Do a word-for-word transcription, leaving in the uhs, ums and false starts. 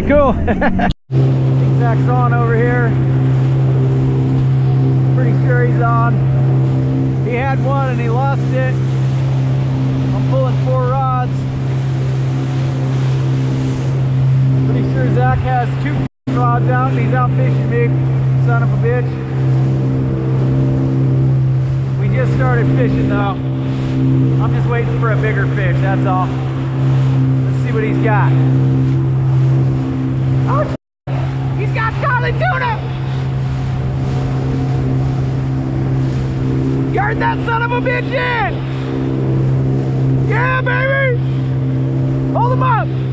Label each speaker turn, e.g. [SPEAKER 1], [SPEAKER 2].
[SPEAKER 1] pretty cool. Zach's on over here. Pretty sure he's on. He had one and he lost it. I'm pulling four rods. Pretty sure Zach has two rods out and he's out fishing me, son of a bitch. We just started fishing though. I'm just waiting for a bigger fish, that's all. Let's see what he's got. Oh, he's got scarlet tuna! Yard that son of a bitch in! Yeah, baby! Hold him up!